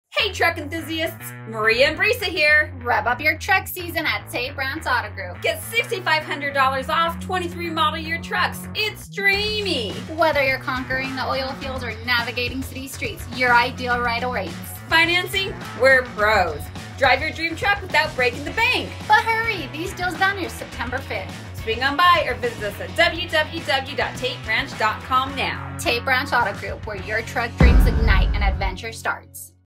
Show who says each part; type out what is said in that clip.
Speaker 1: Hey truck enthusiasts, Maria and Brisa here.
Speaker 2: Rev up your truck season at Tate Branch Aug.
Speaker 1: Get $6,500 off 23 model year trucks. It's dreamy.
Speaker 2: Whether you're conquering the oil fields or navigating city streets, your ideal ride rates.
Speaker 1: Financing? We're pros. Drive your dream truck without breaking the bank.
Speaker 2: But hurry, these deals down here September 5th.
Speaker 1: Swing on by or visit us at www.tatebranch.com now.
Speaker 2: Tate Branch Aug, where your truck dreams ignite and adventure starts.